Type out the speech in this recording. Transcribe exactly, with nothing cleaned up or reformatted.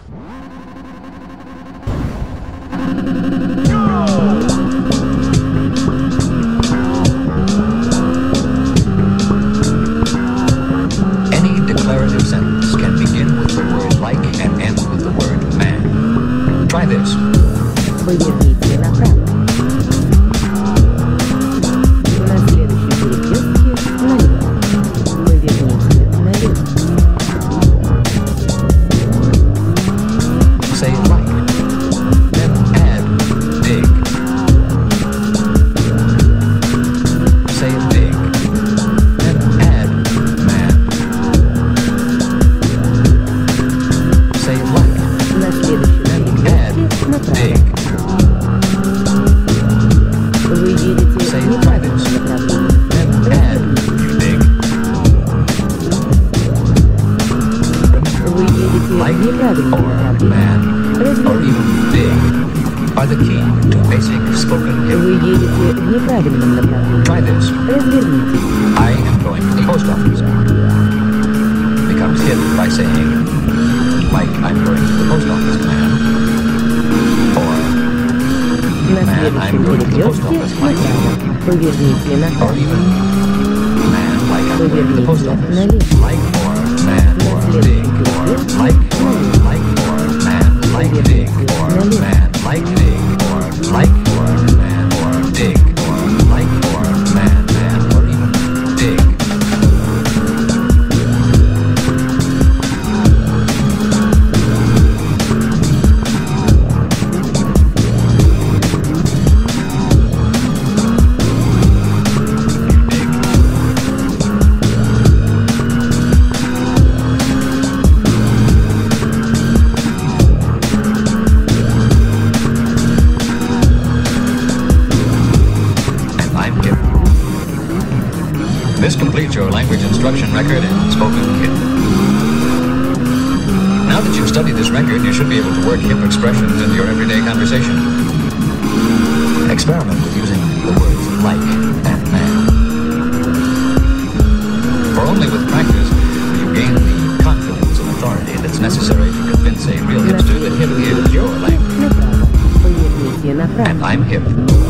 Any declarative sentence can begin with the word like and end with the word man. Try this. Поверните направо. На следующем перекрестке налево. Поверните налево. Say like, then add dig. Say dig, then add man. Say like, На следующем перекрестке направо. dig. Вы едете Say в try this, неправильном направлении. then add dig. Вы едете Like в неправильном or направлении. man or Разверните. even dig are the key to basic spoken Вы hip. едете в неправильном направлении. Try this. Разверните. I am going to the post office. Becomes hip by saying, like I'm going to the post office, man. Or, На man, I'm следующем going to the post перекрестке office, like you. направо. Поверните Or направо. even, man, like I'm going to the post office. Налево. Like or, man, or dig. Or, like or, like or, man, like dig. Or, man, like dig. Or, like or, man, or dig. Or, like or, man, man, or even dig. And I'm hip. This completes your language instruction record in spoken hip. Now that you've studied this record, you should be able to work hip expressions into your everyday conversation. Experiment with using the words like and man. For only with practice will you gain the confidence and authority that's necessary to convince a real hipster that hip is your language. Направо. Поверните направо. And I'm hip.